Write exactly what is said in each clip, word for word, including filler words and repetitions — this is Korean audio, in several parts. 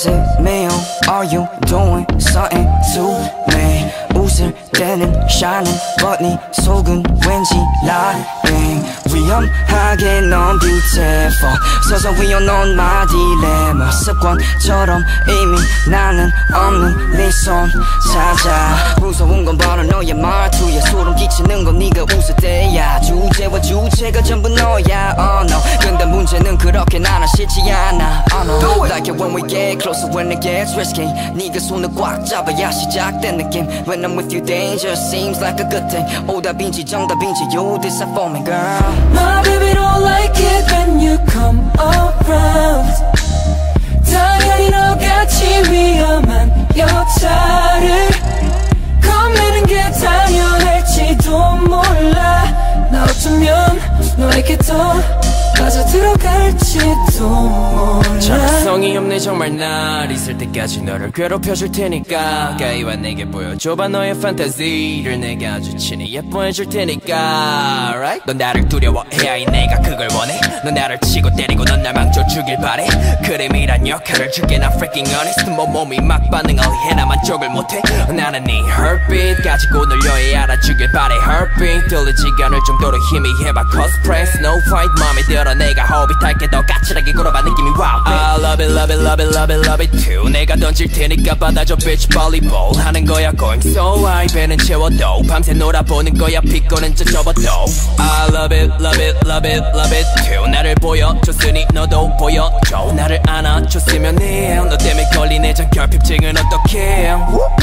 Is it me or are you doing something to me? 웃을 때는 shining but 네 속은 왠지 lying. 위험하게 넌 beautiful 서서 위험한 my dilemma. 습관처럼 이미 나는 없는 네 손 찾아. 무서운 건 바로 너의 말투야. 소름 끼치는 건 네가 웃을 때야. 주제와 주체가 전부 너야. Oh no. 근데 문제는 그렇게 나는 싫지 않아. Oh no. Like it when we get closer, when it gets risky. 네가 손을 꽉 잡아야 시작된 느낌. When I'm with you danger seems like a good thing. 오답인지 정답인지 you decide for me girl. My baby don't like it when you come around. 당연히 너같이 위험한 여자를 겁내는 게 당연할지도 몰라. 나 어쩌면 너에게 더 빠져 들어갈지도 몰라. 정성이 없네 정말 날 있을 때까지 너를 괴롭혀줄 테니까 가까이와 내게 보여줘봐 너의 판타지를. 내가 아주 친히 예뻐해줄 테니까 right? 넌 나를 두려워해야 해 내가 그걸 원해. 넌 나를 치고 때리고 넌 날 망쳐주길 바래. 그림이란 역할을 줄게 난 freaking honest. 뭐 몸이 막 반응을 해 나 만족을 못해. 나는 네 heartbeat 가지고 널 여해 알아주길 바래. heartbeat 들리지가 않을 정도로 희미해봐 cosplay snow white 맘에 들어 내가 호빗할게 더 까칠하게 굴어봐 느낌이 wow. I love it love it love it love it love it too. 내가 던질 테니까 받아줘 bitch volleyball 하는 거야 going so high. 배는 채워도 밤새 놀아보는 거야 피곤한 저 접어도. I love it love it love it love it too. 나를 보여줬으니 너도 보여줘. 나를 안아줬으면 해. 너 때문에 걸린 애정 결핍증은 어떡해.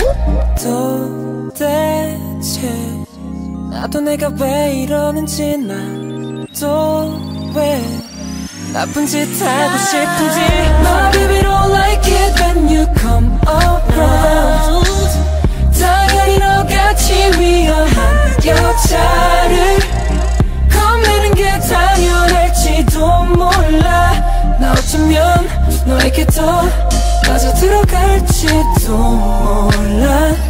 도대체 나도 내가 왜 이러는지 나도 왜 나쁜 짓 하고 싶은지. My baby don't like it when you come around. 당연히 너같이 위험한 여자를 겁내는 게 당연할지도 몰라. 나 어쩌면 너에게 더 빠져 들어갈지도 몰라.